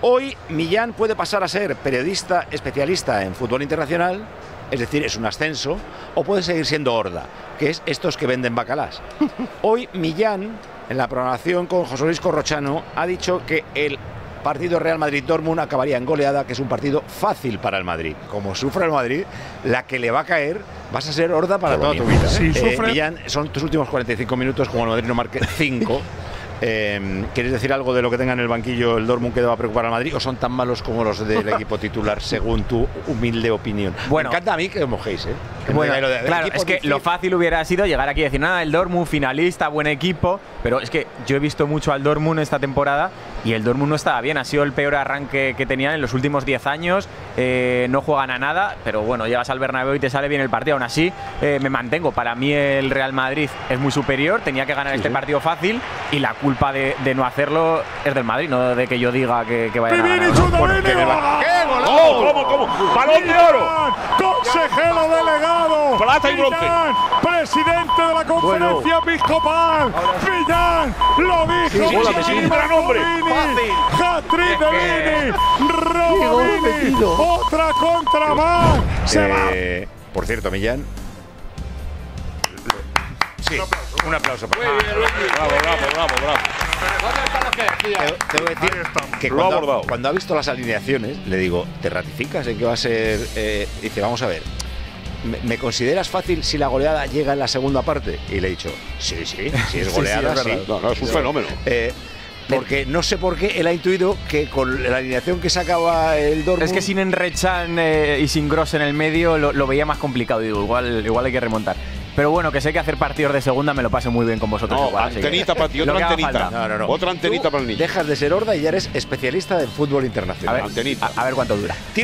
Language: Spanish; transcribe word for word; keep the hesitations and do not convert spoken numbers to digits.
Hoy Millán puede pasar a ser periodista especialista en fútbol internacional, es decir, es un ascenso, o puede seguir siendo Horda, que es estos que venden bacalás. Hoy Millán, en la programación con José Luis Corrochano, ha dicho que el partido Real Madrid-Dortmund acabaría en goleada, que es un partido fácil para el Madrid. Como sufre el Madrid, la que le va a caer vas a ser Horda para toda tu vida. Sí, eh, sufre... Millán, son tus últimos cuarenta y cinco minutos, como el Madrid no marque cinco. Eh, ¿Quieres decir algo de lo que tenga en el banquillo el Dortmund que deba preocupar al Madrid, o son tan malos como los del equipo titular, según tu humilde opinión? Bueno, me encanta a mí que os mojéis, ¿eh? Que bueno, de, de claro, es que lo fácil hubiera sido llegar aquí y decir, nada, el Dortmund finalista, buen equipo, pero es que yo he visto mucho al Dortmund esta temporada y el Dortmund no estaba bien, ha sido el peor arranque que tenían en los últimos diez años, eh, no juegan a nada, pero bueno, llegas al Bernabéu y te sale bien el partido. Aún así, eh, me mantengo, para mí el Real Madrid es muy superior, tenía que ganar sí, este sí. partido fácil, y la culpa de, de no hacerlo es del Madrid, no de que yo diga que, que vaya a ganar. ¿no? Porque me va... ¡Qué golazo! ¿Cómo, cómo? ¡Balón de oro! ¡Consejero delegado! ¡Plata y bronce! Millán, presidente de la conferencia bueno. episcopal. Millán lo dijo. Sí, sí, sí, gran hombre. Hat-trick de Vini. Robovini. Otra contra más. Se eh, va. Por cierto, Millán. Sí, un aplauso. Para Muy bien, bravo, bravo, bravo, bravo. Tengo que decir que cuando, cuando ha visto las alineaciones, le digo, ¿te ratificas en que va a ser? Eh, dice, vamos a ver, ¿me, ¿me consideras fácil si la goleada llega en la segunda parte? Y le he dicho, sí, sí, si es goleada, sí. sí, sí. No, no, es un fenómeno. Eh, Porque no sé por qué él ha intuido que con la alineación que sacaba el Dortmund… Es que sin Enrechan eh, y sin Gross en el medio lo, lo veía más complicado. Digo, igual, igual hay que remontar. Pero bueno, que sé que hacer partidos de segunda me lo paso muy bien con vosotros. No, igual, antenita para ti, otra antenita. No, no, no. Otra antenita Tú para el niño. Dejas de ser Horda y ya eres especialista del fútbol internacional. A ver, antenita. A, a ver cuánto dura.